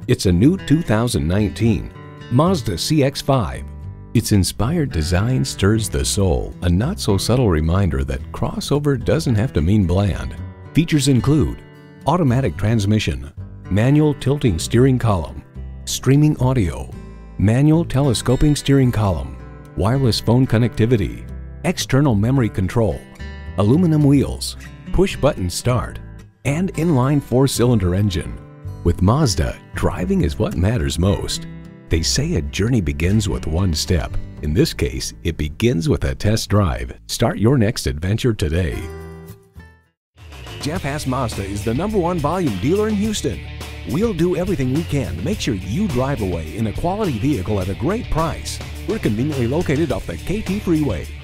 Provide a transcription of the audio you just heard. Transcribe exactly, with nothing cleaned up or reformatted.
It's a new two thousand nineteen Mazda C X five. Its inspired design stirs the soul, a not-so-subtle reminder that crossover doesn't have to mean bland. Features include automatic transmission, manual tilting steering column, streaming audio, manual telescoping steering column, wireless phone connectivity, external memory control, aluminum wheels, push-button start, and inline four-cylinder engine. With Mazda, driving is what matters most. They say a journey begins with one step. In this case, it begins with a test drive. Start your next adventure today. Jeff Haas Mazda is the number one volume dealer in Houston. We'll do everything we can to make sure you drive away in a quality vehicle at a great price. We're conveniently located off the Katy freeway.